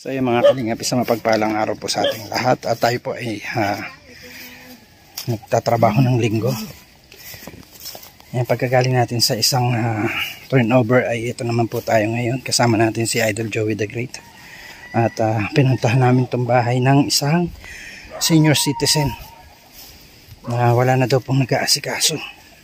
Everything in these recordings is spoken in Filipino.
So yung mga kalingap, isang mapagpalang araw po sa ating lahat at tayo po ay nagtatrabaho ng linggo. Yung pagkagaling natin sa isang turnover ay ito naman po tayo ngayon. Kasama natin si Idol Joey the Great. At pinuntahan namin itong bahay ng isang senior citizen na wala na daw pong nag-aasikaso.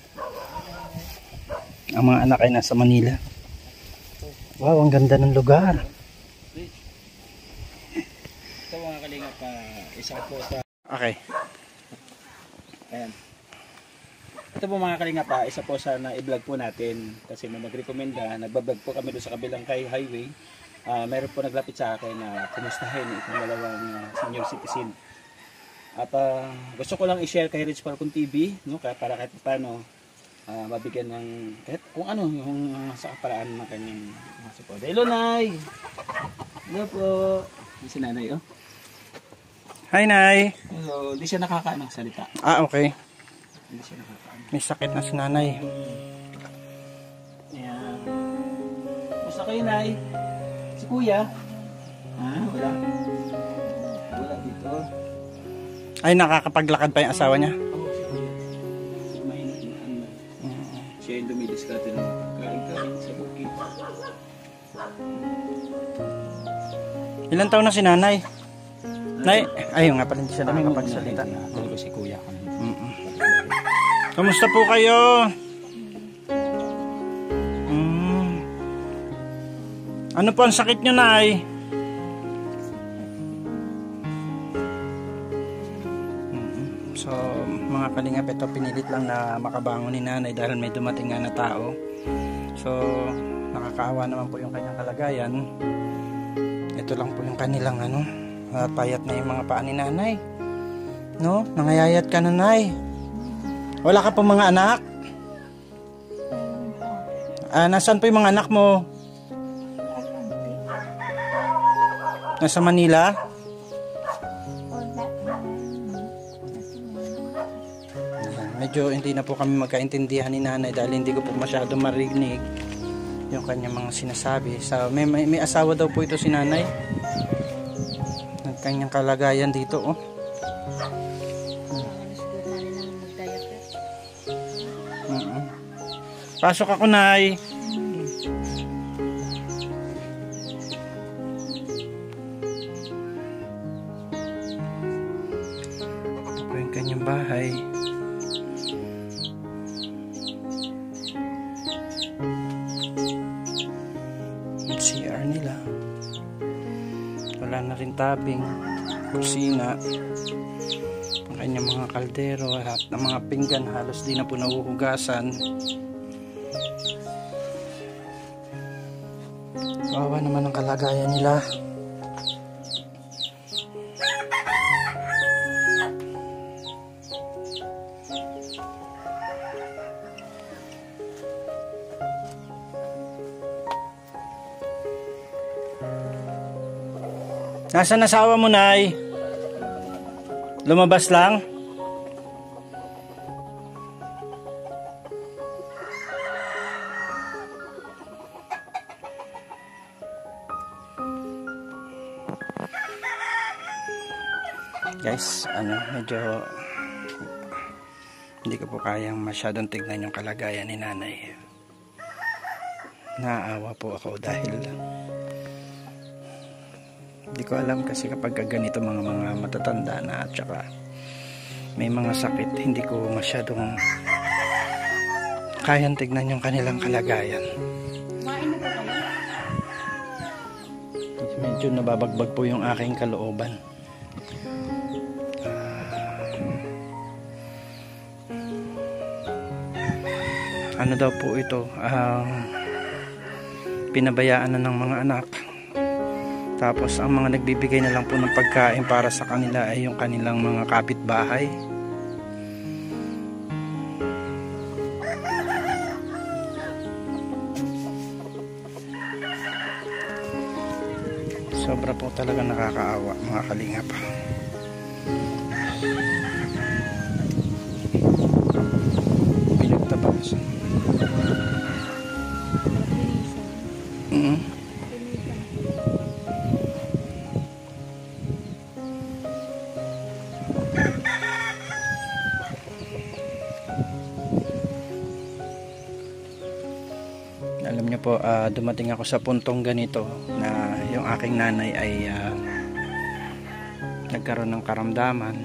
Ang mga anak ay nasa Manila. Wow, ang ganda ng lugar. Ito mga kalingap, isa po sa... Okay. Ayan. Ito po mga kalingap, isa po sa na-vlog po natin kasi may nag-recommenda, nagbablog po kami doon sa kabilang highway. Meron po naglapit sa akin na kumustahin itong dalawang senior citizen. At gusto ko lang i-share kay Rich Falcon TV, no, para kahit paano mabigyan ng kahit kung ano yung sa paraan ng kanyang support. Hello, Nay! Hello po! Hindi si Nanay, oh. Hi, Nay! Hello, hindi siya nakakaanong salita. Okay. Hindi siya nakakaano. May sakit na si nanay. Ayan. Basta kayo, Nay? Si Kuya? Wala. Wala dito. Ay, nakakapaglakad pa yung asawa niya? Siya yung dumidiskarte ng pagkain sa bukid. Ilan taon na si nanay? Nay, ayun nga pala hindi siya nakakapagsalita. Talaga si Kuya. Kamusta po kayo? Ano po ang sakit nyo, Nay? So, mga kalingap, ito pinilit lang na makabangon ni nanay dahil may dumating nga na tao. So, nakakaawa naman po yung kanyang kalagayan. Ito lang po yung kanilang payat na yung mga paa ni nanay. No? Nangayayat ka na, Nay. Wala ka po mga anak? Nasaan po yung mga anak mo? Nasa Manila? Medyo hindi na po kami magkaintindihan ni nanay dahil hindi ko po masyadong marinig yung kanyang mga sinasabi. So, may asawa daw po ito si nanay. Ang kanyang kalagayan dito, oh. Pasok ako, Nay. Ito po yung kanyang bahay. Yung CR nila. Wala na rin tabing. Kusina. Ang kanyang mga kaldero at ng mga pinggan halos di na po nahuhugasan. Kawawa naman ang kalagayan nila. Nasaan asawa mo, Nay? Lumabas lang? Guys, medyo hindi ko po kayang masyadong tignan yung kalagayan ni nanay. Naawa po ako dahil hindi ko alam kasi kapag ganito mga matatanda na at saka may mga sakit, hindi ko masyadong kayang tignan yung kanilang kalagayan. Medyo nababagbag po yung aking kalooban. Ano daw po ito, pinabayaan na ng mga anak, tapos ang mga nagbibigay na lang po ng pagkain para sa kanila ay yung kanilang mga kapitbahay. Sobra po talaga nakakaawa, mga kalingap. Pinagtabasan. po, dumating ako sa puntong ganito na yung aking nanay ay nagkaroon ng karamdaman.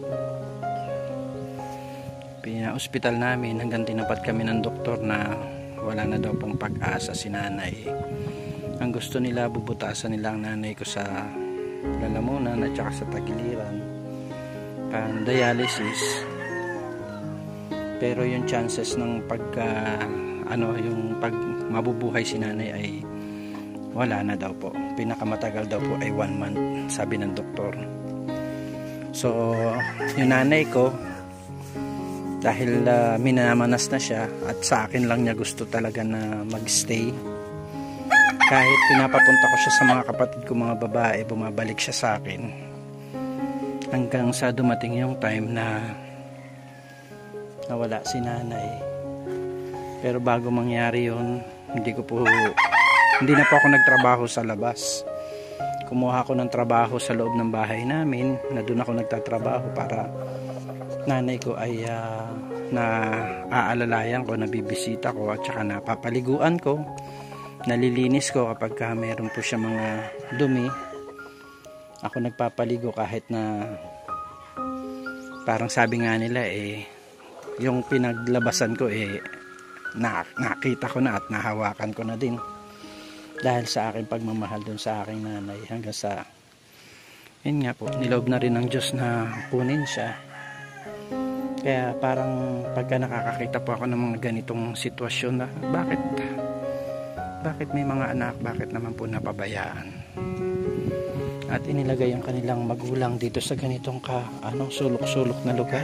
Pina-hospital namin hanggang tinapat kami ng doktor na wala na daw pong pag-asa si nanay. Ang gusto nila, bubutasan nila ang nanay ko sa lalamunan at saka sa tagiliran, pan dialysis. Pero yung chances ng yung pag mabubuhay si nanay ay wala na daw po. Pinakamatagal daw po ay 1 month, sabi ng doktor. So yung nanay ko, dahil minamanas na siya at sa akin lang niya gusto talaga na magstay, kahit pinapapunta ko siya sa mga kapatid ko mga babae, bumabalik siya sa akin hanggang sa dumating yung time na nawala si nanay. Pero bago mangyari yun, hindi na po ako nagtrabaho sa labas. Kumuha ako ng trabaho sa loob ng bahay namin, na doon ako nagtatrabaho para nanay ko ay naaalalayan ko, nabibisita ko, at saka napapaliguan ko, nalilinis ko kapag meron po siya mga dumi. Ako nagpapaligo kahit na parang sabi nga nila yung pinaglabasan ko nakita ko na at nahawakan ko na din dahil sa aking pagmamahal dun sa aking nanay, hanggang sa yun nga po, niloob na rin ng Diyos na kunin siya. Kaya parang pagka nakakakita po ako ng mga ganitong sitwasyon na bakit may mga anak, bakit naman po napabayaan at inilagay ang kanilang magulang dito sa ganitong sulok-sulok na lugar,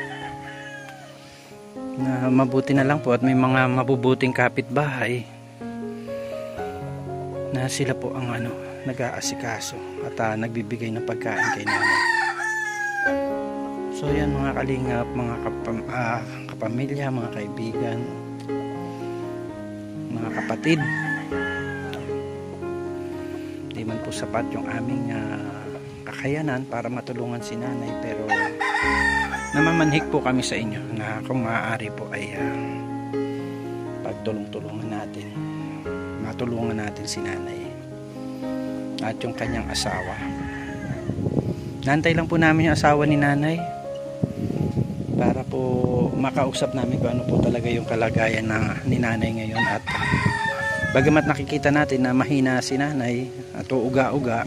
na mabuti na lang po at may mga mabubuting kapitbahay na sila po ang nag-aasikaso at nagbibigay ng pagkain kay nanay. So yan mga kalingap, mga kapamilya, mga kaibigan, mga kapatid, di man po sapat yung aming kakayanan para matulungan si nanay, pero namamanhik po kami sa inyo na kung maaari po ay pagtulong-tulungan natin, matulungan natin si nanay at yung kanyang asawa. Nantay lang po namin yung asawa ni nanay para po makausap namin kung ano po talaga yung kalagayan ni nanay ngayon, at bagamat nakikita natin na mahina si nanay at uga-uga,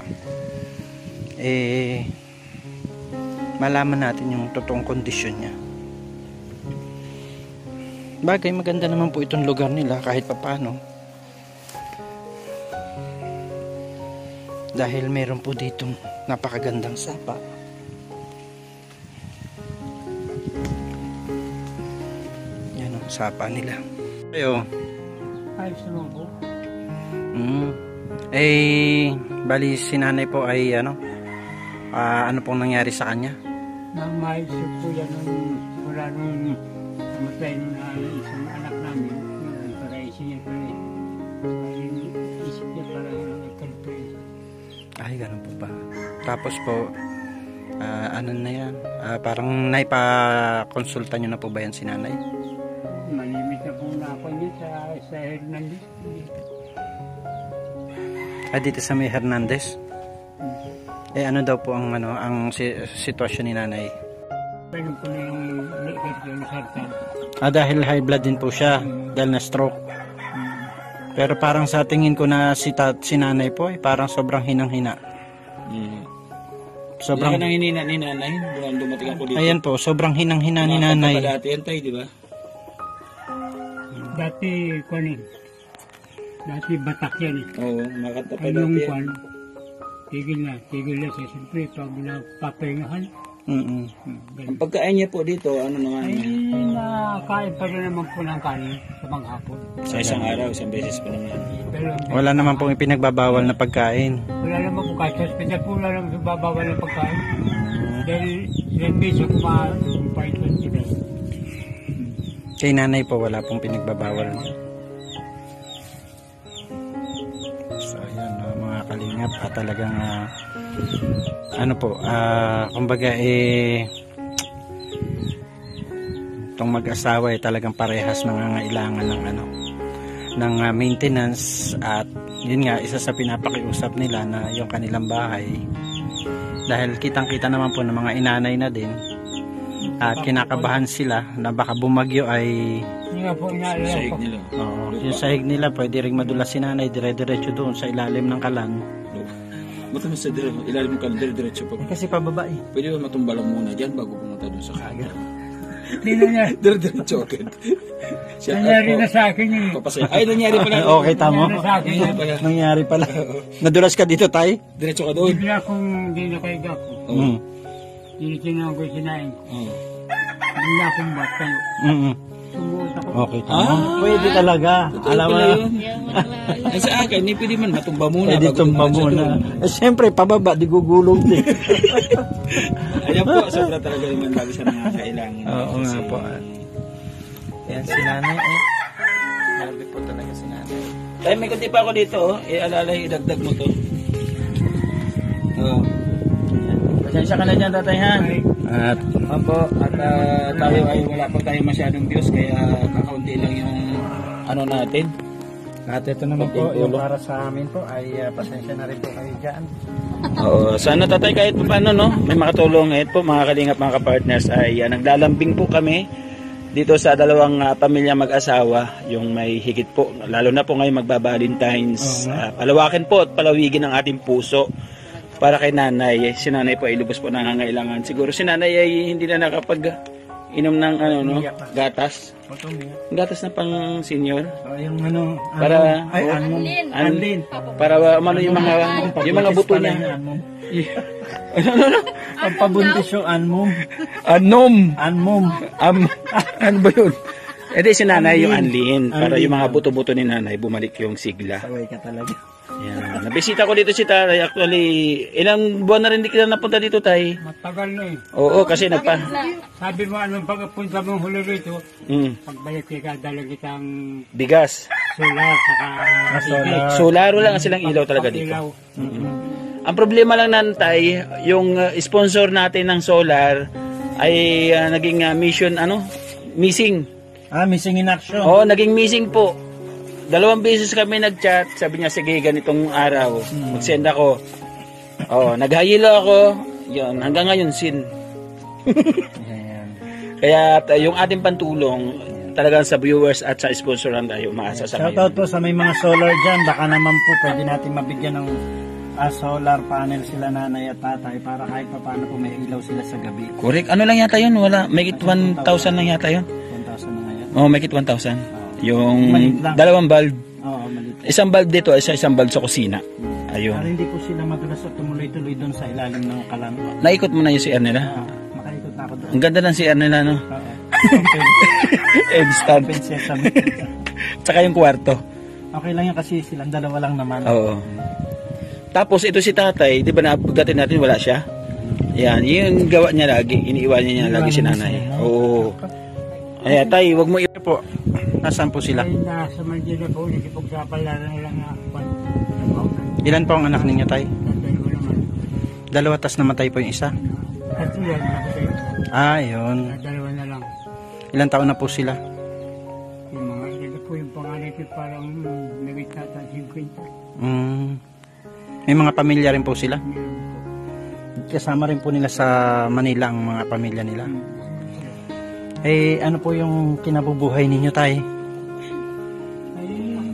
malaman natin yung totoong kondisyon niya. Bagay maganda naman po itong lugar nila kahit papano, dahil meron po ditong napakagandang sapa. Yan ang sapa nila. Ayo. Ayos naman po. Bali si nanay po ay ano pong nangyari sa kanya? Nang maisip po yan mula nung namatay na isang anak namin, para isip niya pala isip niya para nagkalipin. Ay, ganun po ba? Tapos po, ano na yan? Parang naipa-konsulta nyo na po ba yan si nanay? Malimit na po na ako niya sa Hernandez. Dito sa may Hernandez? Ano daw po ang sitwasyon ni nanay? Ganun po na yung sartan. Dahil high blood din po siya, dahil na stroke. Pero parang sa tingin ko na si nanay po parang sobrang hinang-hina. Sobrang hinang-hina ni nanay, buwan dumating ako dito. Ayan po, sobrang hinang-hina ni nanay. Dati yan tayo, di ba? Dati batak yan eh. Oo, makanta pa Anong dati yan. tigil na siya. Siyempre, pag napapahingahan. Ang pagkain niya po dito, ano naman? Ay, nakain pa rin naman po ng kanin sa mga hapon. Sa isang araw, isang beses pa naman. Pero, Wala naman pong ipinagbabawal na pagkain. wala naman po kahit sa hospital po, wala naman babawal ng pagkain. Dahil ilang beso kumapait lang sila. Kay nanay po wala pong pinagbabawal. So ayan, mga kalingap, talagang kumbaga itong mag-asawa talagang parehas nangangailangan ng maintenance, at yun nga, isa sa pinapakiusap nila na yung kanilang bahay, dahil kitang kita naman po ng mga inanay na din, at kinakabahan sila na baka bumagyo ay Hindi nga po inaalala Sahig ko. nila. yung sahig nila pwede ring madulas si nanay dire-diretso doon sa ilalim ng kalan. Ba't naman sa ilalim mo kalendar diretso pa? Kasi pababa eh. Pwede ba matumba lang muna dyan bago pumunta doon sa kaga? Hindi nangyari. Diretso agad. Nangyari na sa akin yun. Papasaya. Ay, nangyari pala. Okay, tamo. Nangyari sa akin yun. Nangyari pala. Nadulas ka dito, tay? Diretso ka doon. Bigla kong hindi nakaiga ko. Mm. Tinitingnan ko yung sinain. Oh. Bigla akong batayo. Sumuot ako. Okay, tamo. Pwede talaga. Alam mo na. Ay, sa akin, hindi pwede man matumba muna. Pwede bago tumba pumunta muna. doon. Eh, siyempre, pababa, di gugulong din. Ayan po, sobra talaga naman lagi sa nangangailangan. Oo nga po. Yan si nanay. Grabe po talaga si nanay. Kaya may kunti pa ako dito, alalay, idagdag mo to. Oh. Pasensya ka na dyan, tatay, ha? At Opo, at tayo ay wala pa tayo masyadong views, kaya kakaunti lang yung ano natin. ito naman po, yung para sa amin po ay pasensya na rin po kayo dyan. Oo, sana tatay kahit paano no, may makatulong. Ito po mga kalingap, mga kapartners, ay naglalambing po kami dito sa dalawang pamilya mag-asawa, yung may higit po, lalo na po ngayon magba-Valentine's. Palawakin po at palawigin ang ating puso para kay nanay. Si nanay po ay lubos po nangangailangan. Siguro si nanay ay hindi na nakapag inom ng ano no, gatas. Gatas na pang senior. So, yung ano, Para Anlin. para umano yung mga buto niya. Ang pabuntis yung anmum. Anmom. Ano ba yun? Eh di si nanay yung Anlin. Para yung mga buto-buto ni nanay bumalik yung sigla. Saway ka talaga. Yan. Nabisita ko dito si tatay. Actually, ilang buwan na rin di kita napunta dito, tay. Matagal na eh. Oo, kasi Sabi mo anong pagpunta mong huli rito, Mm, pagbalik ka, dala kitang bigas. solar, saka tubig. Solaro lang silang ilaw talaga dito. Ilaw. Ang problema lang nantay, yung sponsor natin ng solar ay naging mission missing. Missing in action. Oo, naging missing po. 2 beses kami nag-chat, sabi niya sige ganitong araw, mag-send ako. Oo, naghayilo ako. Yun, hanggang ngayon sin. Ayan. Kaya yung ating pantulong talagang sa viewers at sa sponsor lang tayo umaasa sa Shoutout po sa may mga solar dyan. Baka naman po pwede natin mabigyan ng solar panel sila nanay at tatay para kahit pa paano po may ilaw sila sa gabi. Correct. Ano lang yata yun? Wala. Make it 1,000 lang yata yun. 1,000 na ngayon. Oh, make it 1,000. Yung Maliit lang. 2 bulb. Oo, maliit. Isang bulb dito, isang bulb sa kusina. Para Ayun. hindi po sila madulas at tumuloy-tuloy doon sa ilalim ng kalan. Naikot mo na yung CR nila. Makaikot na ako doon. Ang ganda ng CR nila, no? Oo. Instant. Open sesame. Tsaka yung kwarto. Okay lang yan kasi silang dalawa lang naman. Oo. Tapos ito si tatay, di ba napagdating natin wala siya? Yan, yung gawa niya lagi, iniiwan niya lagi si nanay. Oo. Ay, tay, wag mo Po, nasaan po sila? Ay, nasa Manila po, nakipagsapalaran na lang ako. Ilan po ang anak ninyo, tay? Dalawa naman. 2 tas namatay po yung isa. At yan, nakasaya. Yun. Dalawa na lang. Ilan taon na po sila? Yung mga ito po yung pangalan ko parang nagitata 50. May mga pamilya rin po sila? Meron po. Kasama rin po nila sa Manila ang mga pamilya nila. Eh, ano po yung kinabubuhay ninyo, tay? Ay,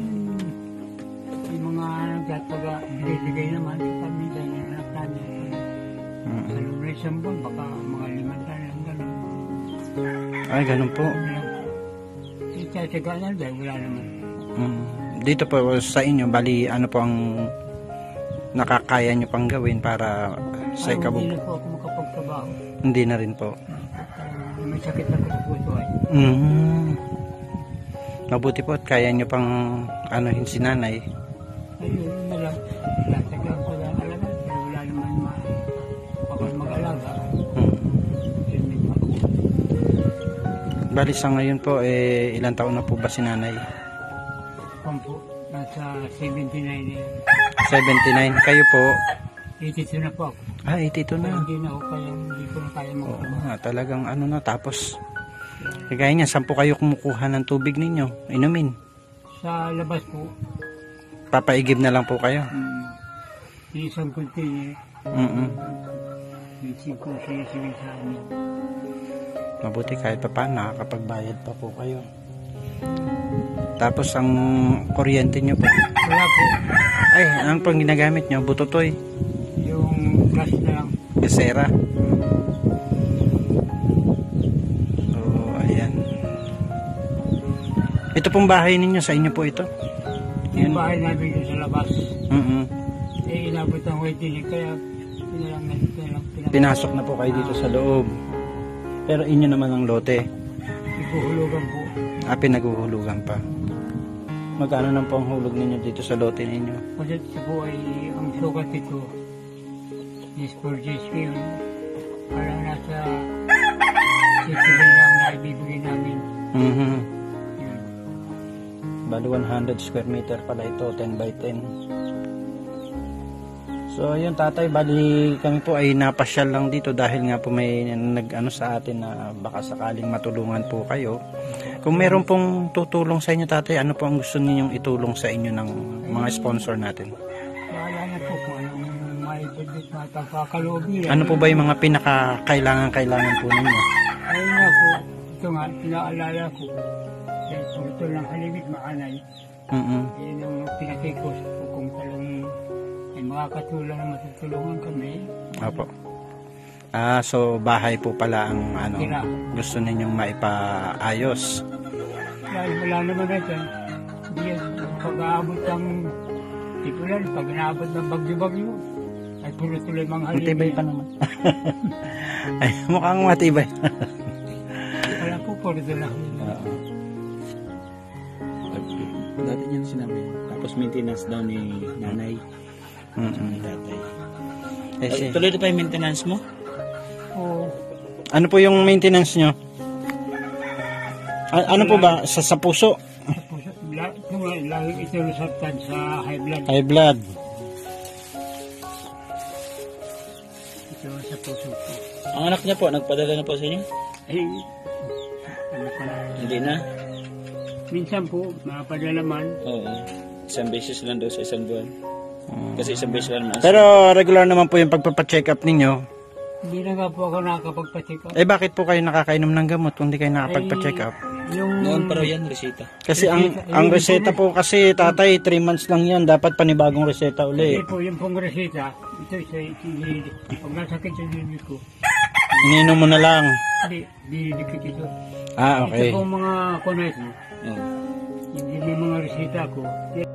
yung mga nagtataga, bibigay naman sa pamilya na anak namin. Sa loob na isang buwan, baka mga 5 taon gano'n. Ay, ganun po. Itataga na dahil wala naman. Dito po sa inyo, bali ano po ang nakakaya nyo pang gawin para sa Hindi ikabubuhay? na po ako makapagtrabaho. Hindi na rin po. May sakit ako sa puso ay. Mabuti po at kaya nyo pang anuhin si nanay. Ayun na lang. Tataga ko lang alaga. Pero wala naman mag-alaga. Yun din ako. Bali sa ngayon po, ilang taon na po ba si nanay? Kampo, nasa 79 yan. 79. Kayo po? 82 na po ako. 82 na. Hindi na ako kaya, hindi ko na kaya Oo magtrabaho. nga, talagang ano na. Tapos, kagaya niya, 10 kayo kumukuha ng tubig ninyo, inumin. sa labas po. Papaigib na lang po kayo. Isang container. Minsan ko sinisingin sa amin. Mabuti kahit pa paano, nakakapagbayad pa po kayo. Tapos ang kuryente nyo po. Wala po. Ay, ano pang ginagamit nyo? Bututoy. Yung gas na lang. Gasera. So, ayan. Ito pong bahay ninyo, sa inyo po ito? Yung bahay namin yung sa labas. Inabot ang waiting kaya Pinasok na po kayo dito sa loob. Pero inyo naman ang lote. Ikuhulugan po. Pinaguhulugan pa. Magkano nang po ang hulog ninyo dito sa lote ninyo? Kasi ito po ay ang sukat ito is for GSP yun. Parang nasa 6 na ang naibibigay namin. Bali 100 square meter pala ito, 10 by 10. So yun tatay, bali kami po ay napasyal lang dito dahil nga po may nag-ano sa atin na baka sakaling matulungan po kayo. Kung meron pong tutulong sa inyo tatay, ano po ang gusto ninyong itulong sa inyo ng mga sponsor natin? Wala na po kung anong maibigit matapakalubi. Ano po ba yung mga pinakakailangan po ninyo? Ayun nga po, ito nga, pinaalala ko. Kaya ito lang halimit maanay. Yun yung pinakikos ko kung talagang ay makakatulong na matutulungan kami. Opo. So bahay po pala ang ano, gusto ninyong maipaayos. Dahil wala naman natin. Hindi yan, pag-aabot ng tipulan, pag inaabot ng bagyo-bagyo, ay tuloy-tuloy mga halibig. Matibay pa naman. Ay, mukhang matibay. Wala po, puro lang. Dati niyan sinabi. Tapos maintenance daw ni nanay. Ni tatay. Tuloy na pa yung maintenance mo? Oo. Ano po yung maintenance nyo? Ano po ba? Sa puso? Lagi ito nasaktan sa high blood. High blood. Ito sa puso ko. Ang anak niya po, nagpadala na po sa inyo? Ay, ano pa na? Hindi na? Minsan po, mapadala man. Oo. Isang beses lang daw sa isang buwan. Kasi isang beses lang naman. Pero regular naman po yung pagpapacheck up ninyo. Hindi na nga po ako nakakapagpa-check up. Bakit po kayo nakakainom ng gamot kung hindi kayo nakapagpa-check up? Noon pa raw yan, reseta. Kasi ang reseta po kasi tatay 3 months lang yan, dapat panibagong reseta uli. Hindi po, yung pong reseta, ito sa sinilid. Pag nasakit sa sinilid ko, Ininom mo na lang. hindi, dinidikit ito. Okay. Ito pong mga kunes, Oo. yung mga reseta ko,